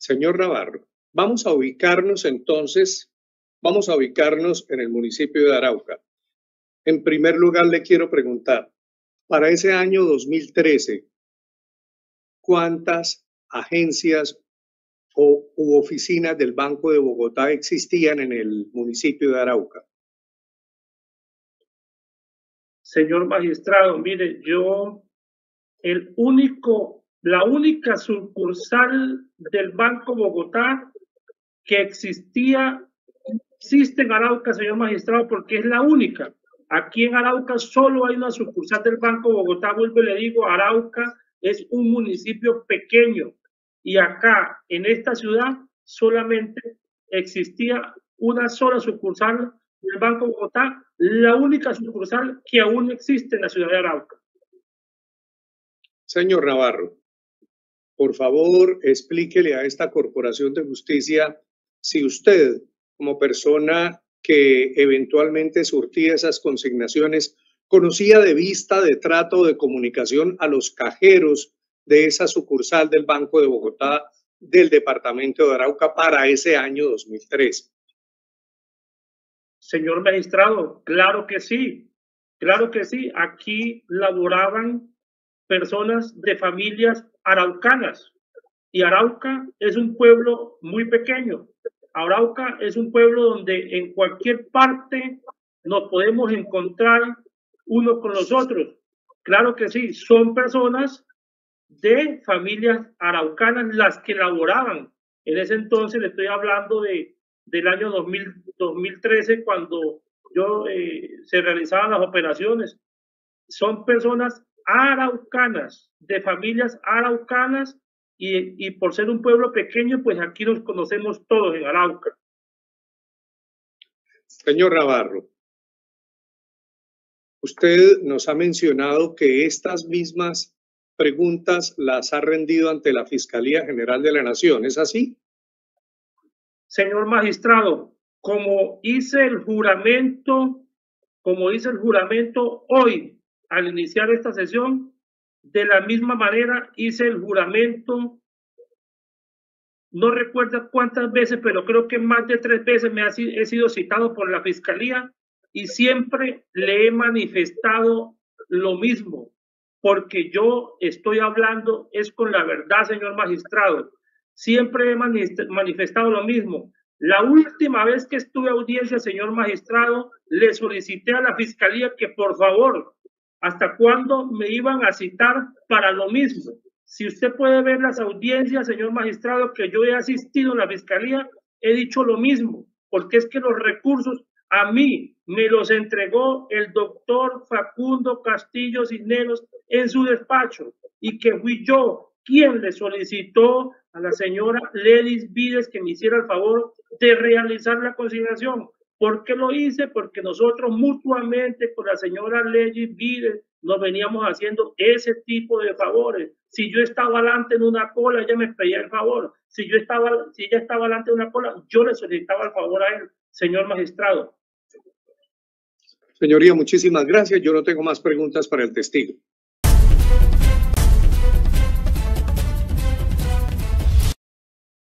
Señor Navarro, vamos a ubicarnos en el municipio de Arauca. En primer lugar, le quiero preguntar, para ese año 2013, ¿cuántas agencias u oficinas del Banco de Bogotá existían en el municipio de Arauca? Señor magistrado, mire, la única sucursal del Banco Bogotá que existe en Arauca, señor magistrado, porque es la única. Aquí en Arauca solo hay una sucursal del Banco Bogotá. Vuelvo y le digo, Arauca es un municipio pequeño y acá en esta ciudad solamente existía una sola sucursal del Banco Bogotá, la única sucursal que aún existe en la ciudad de Arauca. Señor Navarro, por favor, explíquele a esta Corporación de Justicia si usted, como persona que eventualmente surtía esas consignaciones, conocía de vista, de trato, de comunicación a los cajeros de esa sucursal del Banco de Bogotá del departamento de Arauca para ese año 2013. Señor magistrado, claro que sí, claro que sí. Aquí laboraban personas de familias araucanas y Arauca es un pueblo muy pequeño. Arauca es un pueblo donde en cualquier parte nos podemos encontrar unos con los otros. Claro que sí, son personas de familias araucanas las que laboraban. En ese entonces le estoy hablando del año 2013, cuando se realizaban las operaciones. Son personas araucanas, de familias araucanas, y por ser un pueblo pequeño, pues aquí nos conocemos todos en Arauca. Señor Navarro, usted nos ha mencionado que estas mismas preguntas las ha rendido ante la Fiscalía General de la Nación, ¿es así? Señor magistrado, como hice el juramento hoy al iniciar esta sesión, de la misma manera hice el juramento, no recuerdo cuántas veces, pero creo que más de 3 veces he sido citado por la Fiscalía y siempre le he manifestado lo mismo, porque yo estoy hablando es con la verdad, señor magistrado. Siempre he manifestado lo mismo. La última vez que estuve a audiencia, señor magistrado, le solicité a la Fiscalía que por favor, ¿hasta cuándo me iban a citar para lo mismo? Si usted puede ver las audiencias, señor magistrado, que yo he asistido en la Fiscalía, he dicho lo mismo, porque es que los recursos a mí me los entregó el doctor Facundo Castillo Cisneros en su despacho y que fui yo quien le solicitó a la señora Ledis Vides que me hiciera el favor de realizar la consignación. ¿Por qué lo hice? Porque nosotros mutuamente con la señora Ledis Vides nos veníamos haciendo ese tipo de favores. Si yo estaba adelante en una cola, ella me pedía el favor. Si ella estaba adelante en una cola, yo le solicitaba el favor a él, señor magistrado. Señoría, muchísimas gracias. Yo no tengo más preguntas para el testigo.